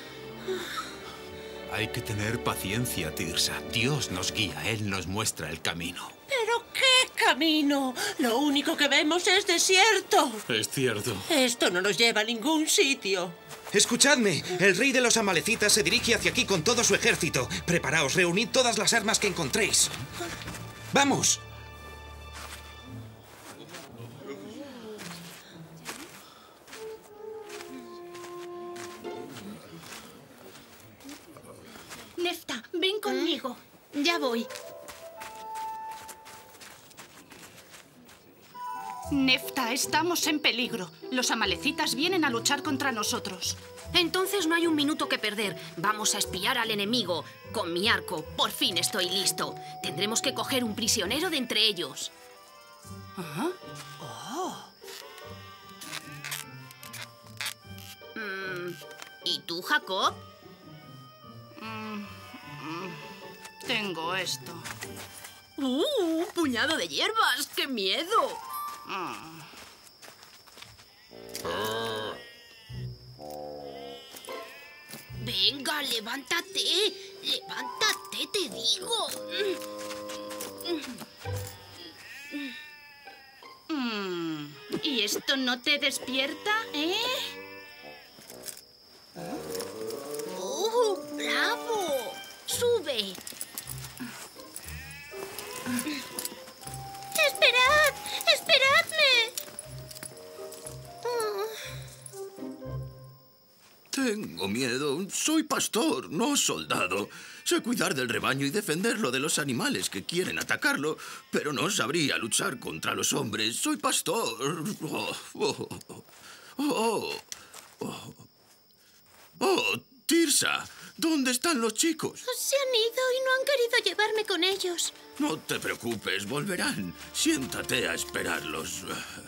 L: Hay que tener paciencia, Tirsa. Dios nos guía, Él nos muestra el camino.
O: ¿Pero qué camino? Lo único que vemos es desierto.
F: Es cierto.
O: Esto no nos lleva a ningún sitio.
Q: Escuchadme, el rey de los amalecitas se dirige hacia aquí con todo su ejército. Preparaos, reunid todas las armas que encontréis. ¡Vamos!
D: Nefta, ven conmigo.
E: Ya voy.
D: Nefta, estamos en peligro. Los amalecitas vienen a luchar contra nosotros.
E: Entonces no hay un minuto que perder. Vamos a espiar al enemigo. Con mi arco, por fin estoy listo. Tendremos que coger un prisionero de entre ellos.
D: ¿Ah? Oh.
E: Mm, ¿y tú, Jacob?
D: Mm, mm, tengo esto.
E: ¡Uh! ¡Un puñado de hierbas! ¡Qué miedo!
D: Mm.
E: Venga, levántate. Levántate, te digo.
D: Mm. ¿Y esto no te despierta, eh?
E: ¡Oh, bravo! ¡Sube!
K: ¡Esperad! ¡Esperadme! Oh.
S: Tengo miedo. Soy pastor, no soldado. Sé cuidar del rebaño y defenderlo de los animales que quieren atacarlo, pero no sabría luchar contra los hombres. Soy pastor. Oh, oh, oh, oh, oh, Tirsa, ¿dónde están los chicos?
K: Se han ido y no han querido llevarme con ellos.
S: No te preocupes, volverán. Siéntate a esperarlos.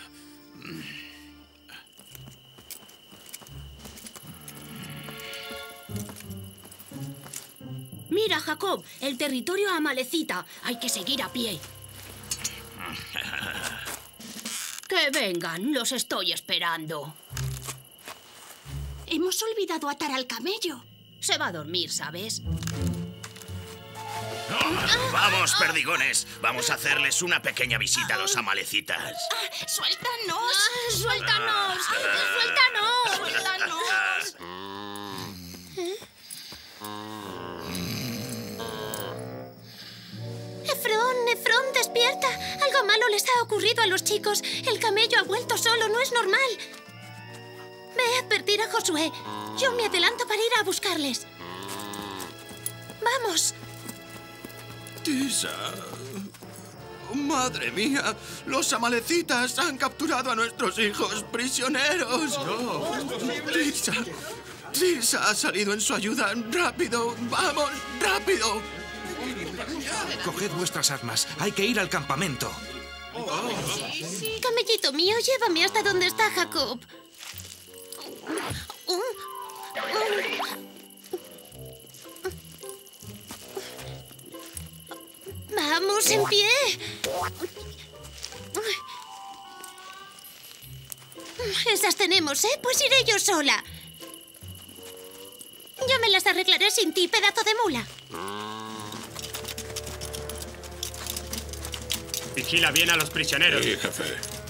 E: Mira, Jacob, el territorio amalecita. Hay que seguir a pie. Que vengan, los estoy esperando.
D: Hemos olvidado atar al camello.
E: Se va a dormir, ¿sabes?
B: Vamos, perdigones. Vamos a hacerles una pequeña visita a los amalecitas.
D: ¡Suéltanos!
E: ¡Suéltanos! ¡Suéltanos! ¡Suéltanos!
K: Efrón, Efrón, despierta. Algo malo les ha ocurrido a los chicos. El camello ha vuelto solo, no es normal. Ve a advertir a Josué. Yo me adelanto para ir a buscarles. ¡Vamos!
S: Tirsa... ¡Madre mía! ¡Los amalecitas han capturado a nuestros hijos prisioneros! ¡No! ¡Tirsa! ¡Tirsa ha salido en su ayuda! ¡Rápido! ¡Vamos! ¡Rápido!
Q: Coged vuestras armas. Hay que ir al campamento.
K: Camellito mío, llévame hasta donde está Jacob. ¡Vamos, en pie! Esas tenemos, ¿eh? Pues iré yo sola. Yo me las arreglaré sin ti, pedazo de mula.
T: Vigila bien a los prisioneros.
A: Sí, jefe.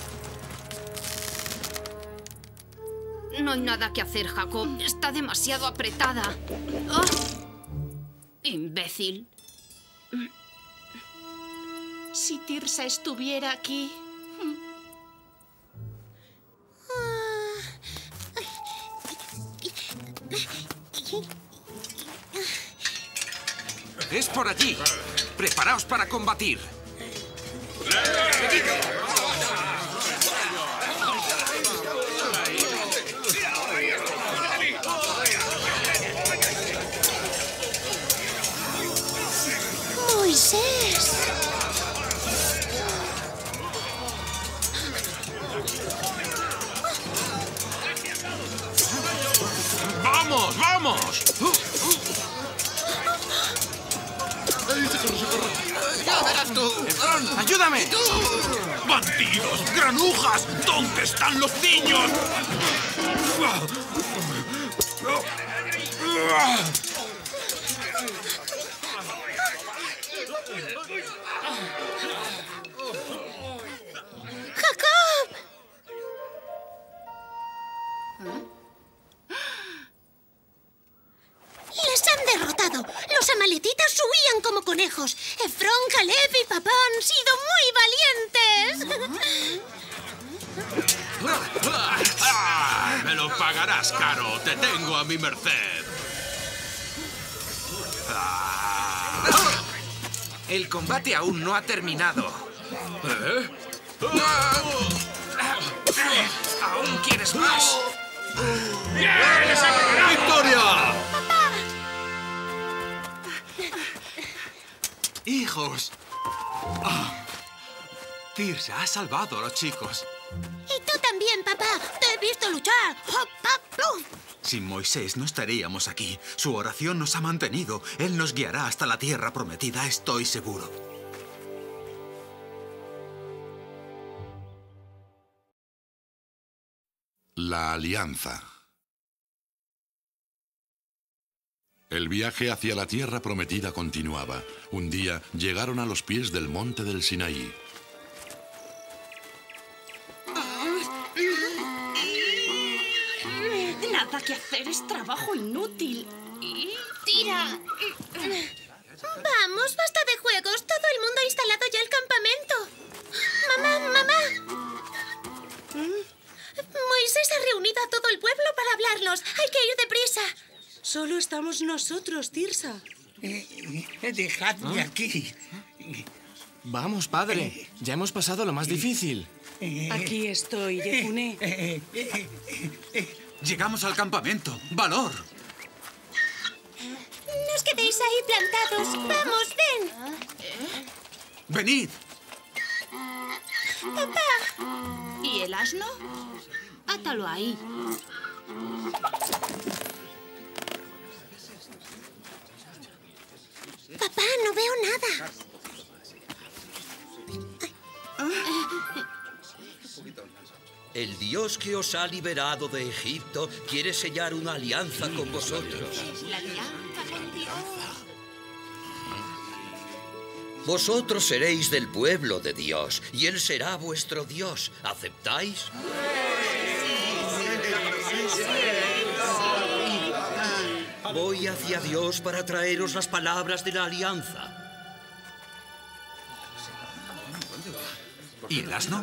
E: No hay nada que hacer, Jacob. Está demasiado apretada. ¡Oh! ¡Imbécil!
D: Si Tirsa estuviera aquí...
Q: ¡Es por allí! ¡Preparaos para combatir!
K: ¡Moisés!
H: ¡Vamos, vamos!
S: ¡Ya verás tú!
Q: ¡Ayúdame!
H: ¡Bandidos! ¡Granujas! ¿Dónde están los niños?
K: ¡Jacob! ¡Les han derrotado! Los amalecitas huían como conejos. Efrón, Caleb y papá han sido muy valientes.
H: ¡Ah! ¡Me lo pagarás caro! ¡Te tengo a mi merced!
Q: ¡Ah! El combate aún no ha terminado.
H: ¿Eh?
Q: ¿Aún quieres más?
H: ¡Victoria!
L: ¡Hijos! Oh, Tirsa ha salvado a los chicos.
K: Y tú también, papá. Te he visto luchar. ¡Hop, hop, hop!
L: Sin Moisés no estaríamos aquí. Su oración nos ha mantenido. Él nos guiará hasta la tierra prometida, estoy seguro.
A: La Alianza. El viaje hacia la tierra prometida continuaba. Un día llegaron a los pies del monte del Sinaí.
D: Nada que hacer, es trabajo inútil.
K: ¡Tira! Vamos, basta de juegos. Todo el mundo ha instalado ya el campamento. Mamá, mamá. Moisés ha reunido a todo el pueblo para hablarnos. Hay que ir deprisa.
C: Solo estamos nosotros, Tirsa.
P: Eh, dejadme aquí.
R: Vamos, padre. Ya hemos pasado lo más difícil.
C: Aquí estoy, Yefuné.
L: Llegamos al campamento. ¡Valor!
K: No os quedéis ahí plantados. Vamos, ven.
L: ¡Venid!
K: Papá.
D: ¿Y el asno? Átalo ahí.
K: Papá, no veo nada.
M: El Dios que os ha liberado de Egipto quiere sellar una alianza con vosotros.
D: La alianza con Dios.
M: Vosotros seréis del pueblo de Dios, y Él será vuestro Dios. ¿Aceptáis? Voy hacia Dios para traeros las palabras de la alianza.
U: ¿Y el asno?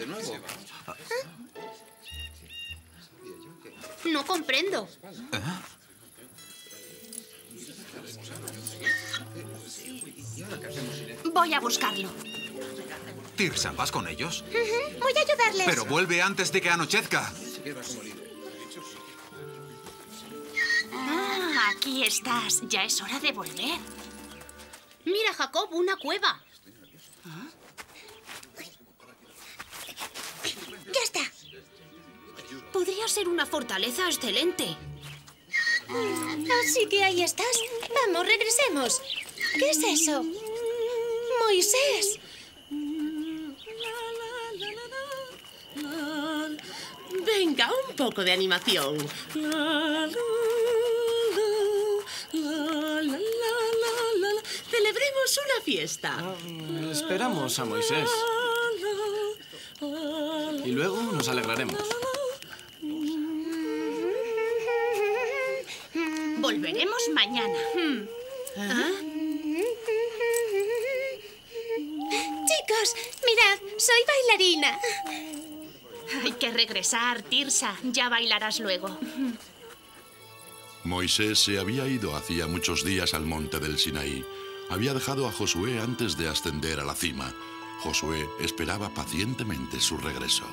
E: No comprendo.
D: Voy a buscarlo.
U: Tirsa, ¿vas con ellos?
K: Ujú, voy a ayudarles.
U: Pero vuelve antes de que anochezca.
D: Ah, aquí estás. Ya es hora de volver.
E: Mira, Jacob, una cueva.
K: Ya está.
E: Podría ser una fortaleza excelente.
K: Así que ahí estás. Vamos, regresemos. ¿Qué es eso? Moisés.
V: Venga, un poco de animación. Celebremos una fiesta.
R: Uh, esperamos a Moisés. Y luego nos alegraremos.
D: Volveremos mañana.
K: ¿Ah? Chicos, mirad, soy bailarina.
D: Hay que regresar, Tirsa. Ya bailarás luego.
A: Moisés se había ido hacía muchos días al monte del Sinaí. Había dejado a Josué antes de ascender a la cima. Josué esperaba pacientemente su regreso.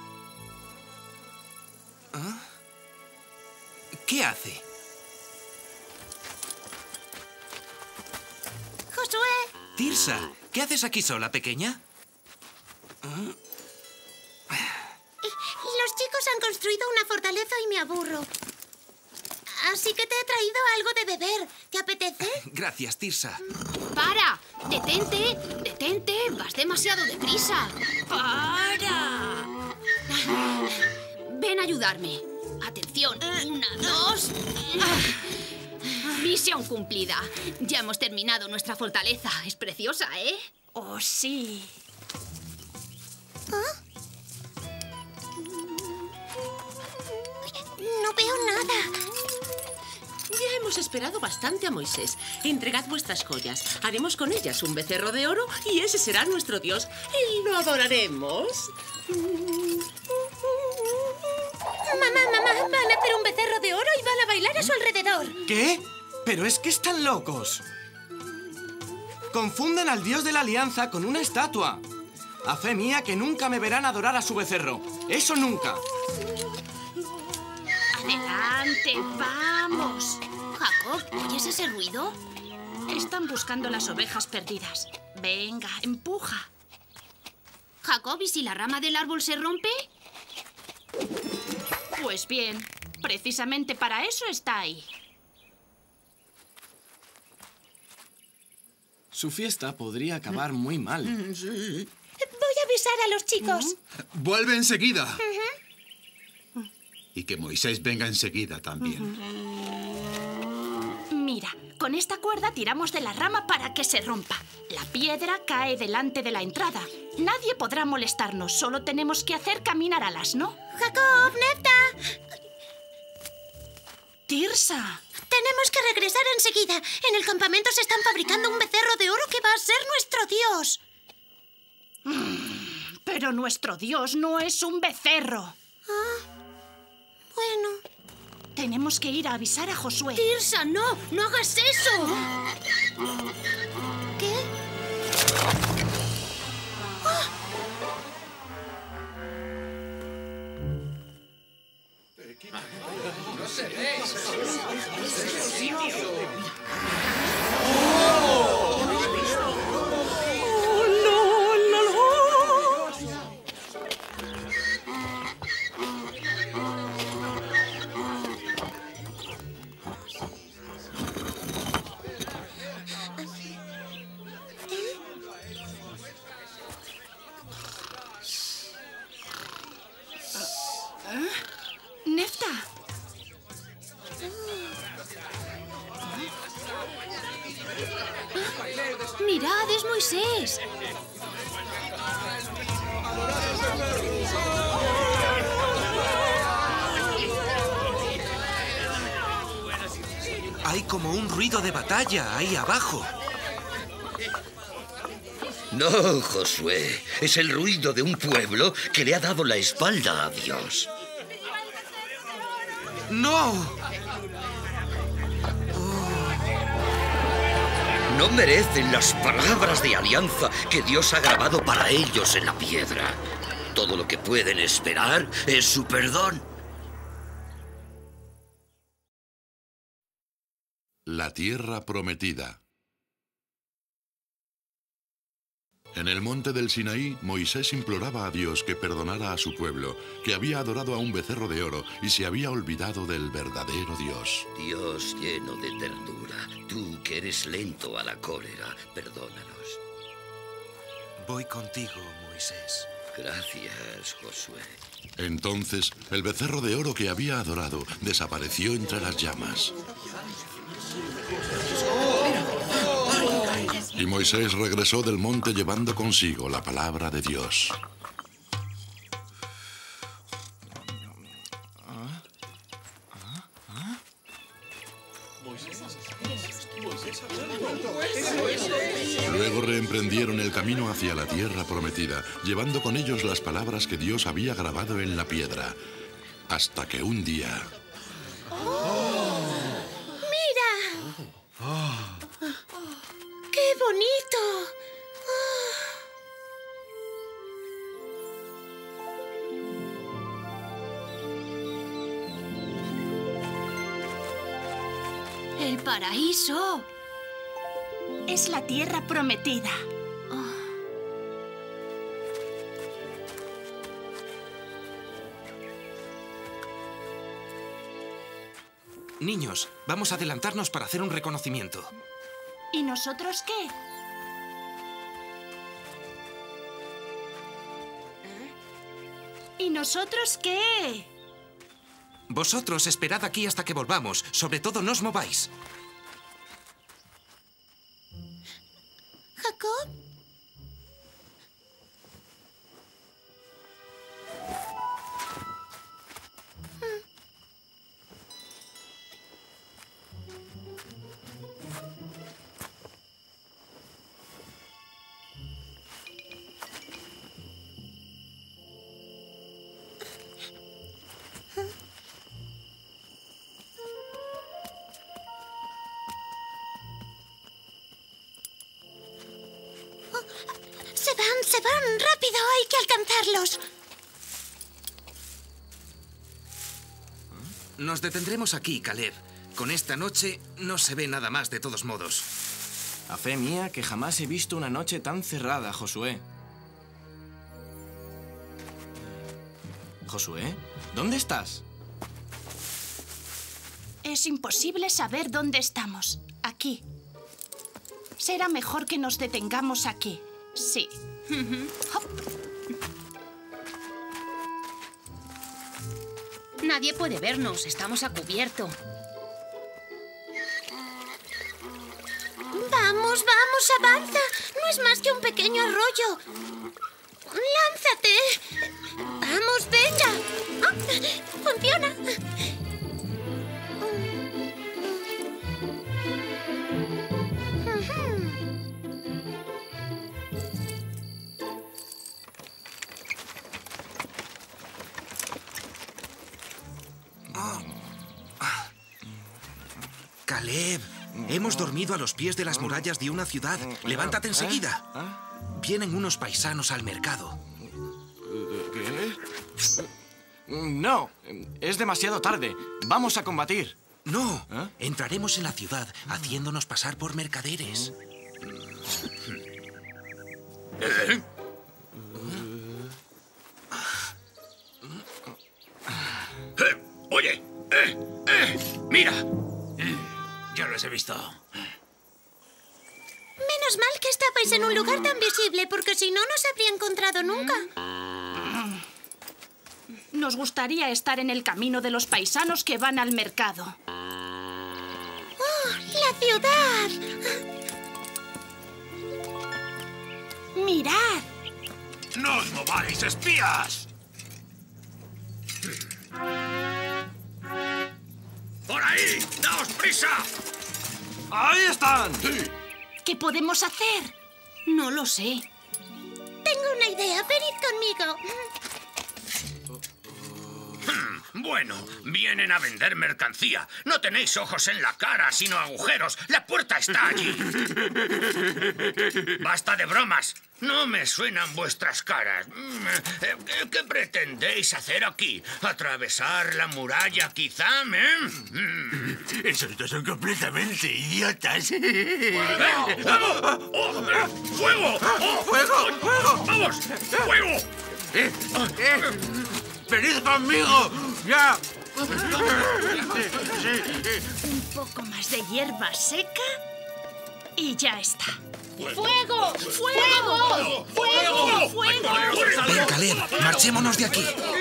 Q: ¿Ah? ¿Qué hace?
K: Josué.
Q: Tirsa, ¿qué haces aquí sola, pequeña?
K: Los chicos han construido una fortaleza y me aburro. Así que te he traído algo de beber. ¿Te apetece?
Q: Gracias, Tirsa.
E: ¡Para! ¡Detente! ¡Detente! ¡Vas demasiado deprisa! ¡Para! Ven a ayudarme. Atención. Una, dos... Misión cumplida. Ya hemos terminado nuestra fortaleza. Es preciosa, ¿eh?
D: Oh, sí.
K: ¿Ah? No veo nada.
V: Ya hemos esperado bastante a Moisés. Entregad vuestras joyas. Haremos con ellas un becerro de oro y ese será nuestro Dios. Y lo adoraremos.
K: Mamá, mamá, van a hacer un becerro de oro y van a bailar a su alrededor.
R: ¿Qué? Pero es que están locos. Confunden al Dios de la Alianza con una estatua. A fe mía que nunca me verán adorar a su becerro. ¡Eso nunca!
D: Adelante, vamos.
E: Jacob, ¿oyes ese ruido?
D: Están buscando las ovejas perdidas. Venga, empuja.
E: Jacob, ¿y si la rama del árbol se rompe?
D: Pues bien, precisamente para eso está ahí.
R: Su fiesta podría acabar muy mal.
K: Sí. Voy a avisar a los chicos.
L: Vuelve enseguida. Y que Moisés venga enseguida también.
D: Mira, con esta cuerda tiramos de la rama para que se rompa. La piedra cae delante de la entrada. Nadie podrá molestarnos, solo tenemos que hacer caminar al asno.
K: Jacob, Nefta.
D: Tirsa.
K: Tenemos que regresar enseguida. En el campamento se están fabricando un becerro de oro que va a ser nuestro Dios.
D: Mm, pero nuestro Dios no es un becerro.
K: Ah. Bueno.
D: Tenemos que ir a avisar a Josué.
E: Tirsa, no, no hagas eso.
K: ¿Qué? ¡Oh!
B: No se ve.
E: ¡Mirad, es Moisés!
Q: Hay como un ruido de batalla ahí abajo.
M: No, Josué. Es el ruido de un pueblo que le ha dado la espalda a Dios.
Q: ¡No!
M: No merecen las palabras de alianza que Dios ha grabado para ellos en la piedra. Todo lo que pueden esperar es su perdón.
A: La tierra prometida. En el monte del Sinaí, Moisés imploraba a Dios que perdonara a su pueblo, que había adorado a un becerro de oro y se había olvidado del verdadero Dios.
M: Dios lleno de ternura, tú que eres lento a la cólera, perdónanos.
Q: Voy contigo, Moisés.
M: Gracias, Josué.
A: Entonces, el becerro de oro que había adorado desapareció entre las llamas. Y Moisés regresó del monte llevando consigo la palabra de Dios. Luego reemprendieron el camino hacia la tierra prometida, llevando con ellos las palabras que Dios había grabado en la piedra. Hasta que un día...
K: ¡Qué bonito!
D: ¡El paraíso! Es la tierra prometida. Oh.
Q: Niños, vamos a adelantarnos para hacer un reconocimiento.
D: ¿Y nosotros qué? ¿Y nosotros qué?
Q: Vosotros esperad aquí hasta que volvamos. Sobre todo, no os mováis.
K: ¿Jacob? Se van, se van. ¡Rápido! Hay que alcanzarlos.
Q: Nos detendremos aquí, Caleb. Con esta noche no se ve nada más de todos modos.
R: A fe mía que jamás he visto una noche tan cerrada, Josué. Josué, ¿dónde estás?
D: Es imposible saber dónde estamos. Aquí. Será mejor que nos detengamos aquí. Sí. Hop.
E: Nadie puede vernos. Estamos a cubierto.
K: Vamos, vamos, avanza. No es más que un pequeño arroyo. ¡Lánzate! ¡Vamos, venga! ¡Oh! ¡Funciona!
Q: Caleb, hemos dormido a los pies de las murallas de una ciudad. Levántate enseguida. Vienen unos paisanos al mercado.
R: ¿Qué? No, es demasiado tarde. Vamos a combatir.
Q: No, entraremos en la ciudad haciéndonos pasar por mercaderes.
B: ¿Eh? Eh, oye, eh, eh, mira. Yo los he visto.
K: Menos mal que estabais en un lugar tan visible, porque si no, no os habría encontrado nunca.
D: Nos gustaría estar en el camino de los paisanos que van al mercado.
K: ¡Oh, la ciudad!
D: ¡Mirad!
H: ¡No os mováis, espías!
B: ¡Por ahí! ¡Daos prisa!
R: ¡Ahí están!
A: Sí.
D: ¿Qué podemos hacer?
E: No lo sé.
K: Tengo una idea. Venid conmigo.
B: Hmm, bueno, vienen a vender mercancía. No tenéis ojos en la cara, sino agujeros. La puerta está allí. Basta de bromas. No me suenan vuestras caras. Mm, eh, ¿Qué pretendéis hacer aquí? ¿Atravesar la muralla, quizá? ¿Eh? Mm.
J: Esos dos son completamente idiotas.
B: ¡Fuego! ¡Fuego! ¡Oh, eh, ¡Fuego! ¡Oh,
J: ¡Fuego! ¡Fuego!
B: ¡Vamos! ¡Fuego!
J: ¡Eh! ¡Eh! ¡Venid conmigo! ¡Ya!
D: Un poco más de hierba seca y ya está.
K: ¡Fuego! ¡Fuego! ¡Fuego! ¡Fuego!
Q: Ven, Caleb, marchémonos de aquí.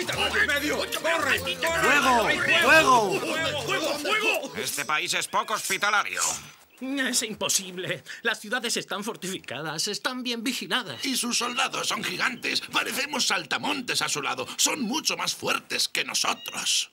R: ¡Fuego! ¡Fuego!
B: ¡Fuego! ¡Fuego!
H: Este país es poco hospitalario.
N: Es imposible. Las ciudades están fortificadas, están bien vigiladas.
A: Y sus soldados son gigantes. Parecemos saltamontes a su lado. Son mucho más fuertes que nosotros.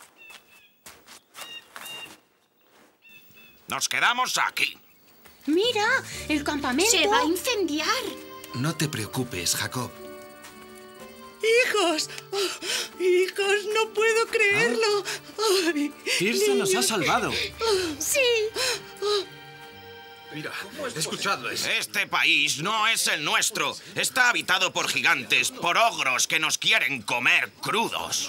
H: Nos quedamos aquí.
K: Mira, el campamento.
D: ¡Se va a incendiar!
Q: No te preocupes, Jacob.
C: ¡Hijos! Oh, ¡hijos! ¡No puedo creerlo! Ay,
R: Tirsa nos ha
C: niños.
R: salvado.
K: Sí.
U: Mira, escuchadlo.
H: Este país no es el nuestro. Está habitado por gigantes, por ogros que nos quieren comer crudos.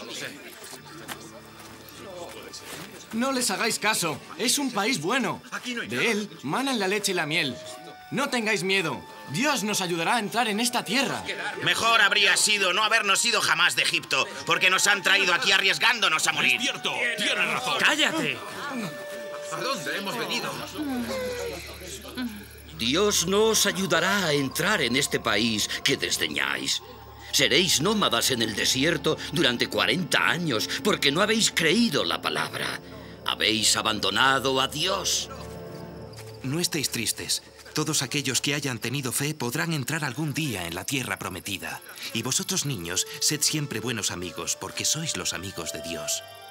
R: No les hagáis caso. Es un país bueno. De él manan la leche y la miel. No tengáis miedo. Dios nos ayudará a entrar en esta tierra.
H: Mejor habría sido no habernos ido jamás de Egipto, porque nos han traído aquí arriesgándonos a morir. ¡Es cierto! ¡Tienes razón!
N: ¡Cállate!
U: ¿A dónde hemos venido?
M: Dios no os ayudará a entrar en este país que desdeñáis. Seréis nómadas en el desierto durante cuarenta años porque no habéis creído la palabra. Habéis abandonado a Dios.
Q: No estéis tristes. Todos aquellos que hayan tenido fe podrán entrar algún día en la tierra prometida. Y vosotros, niños, sed siempre buenos amigos, porque sois los amigos de Dios.